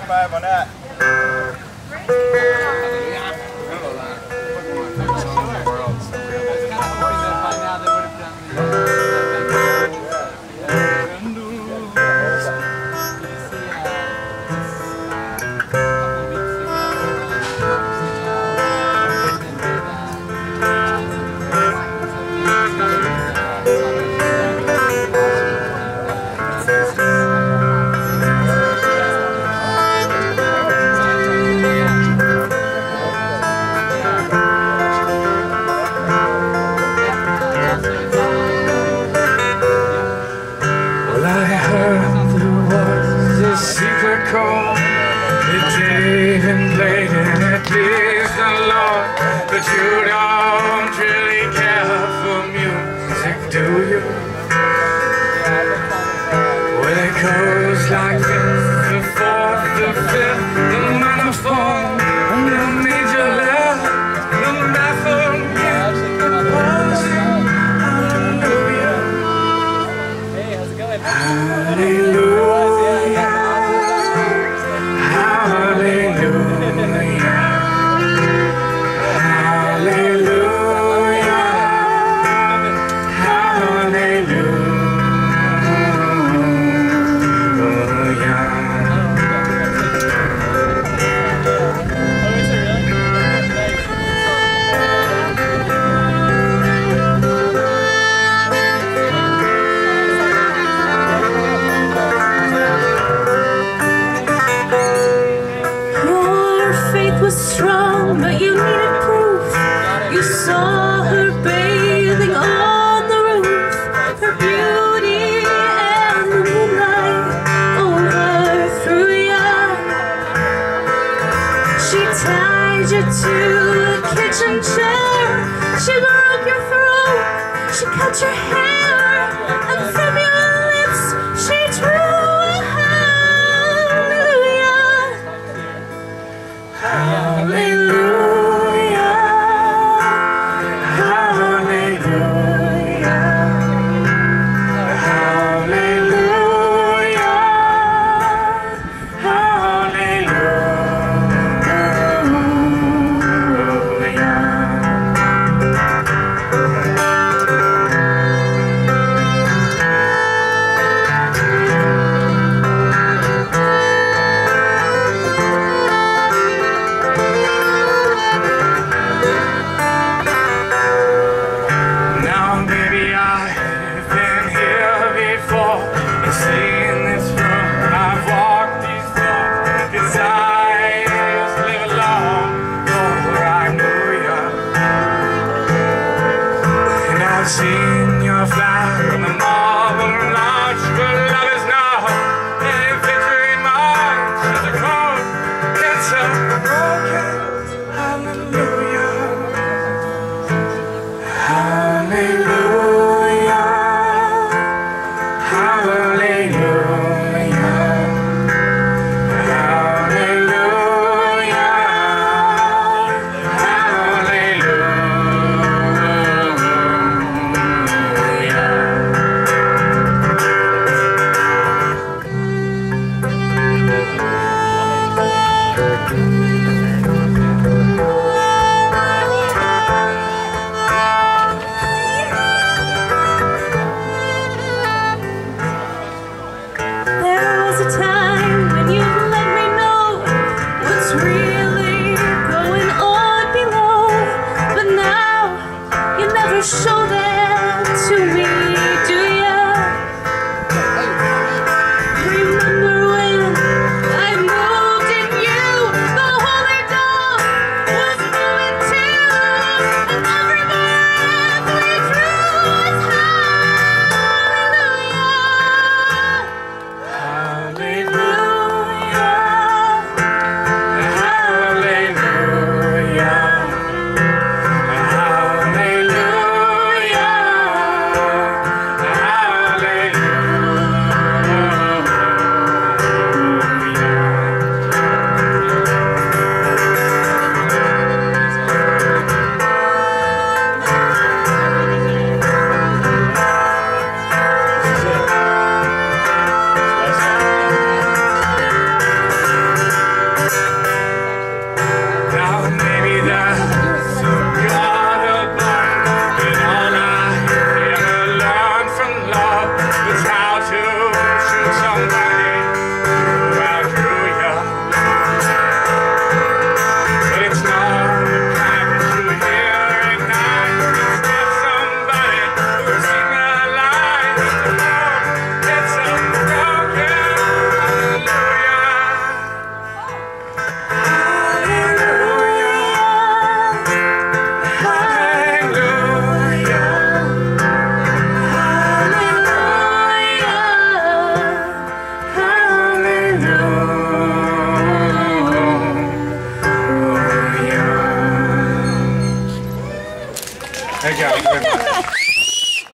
5 on that. Secret chord, it's even played and it pleased the Lord. But you don't really care for music, do you? Well, it goes like this: the fourth, the fifth, the minor fall, the major left, the baffled hallelujah, hallelujah. Was strong, but you needed proof. You saw her bathing on the roof, her beauty and the moonlight overthrew you. She tied you to a kitchen chair, she broke your throat, she cut your hair, and from your lips she drew a hallelujah. Hallelujah, hallelujah, hallelujah, I've seen your flag on the marble arch, but love is now a victory march. As the cold gets up broken, hallelujah, hallelujah, hallelujah, hallelujah.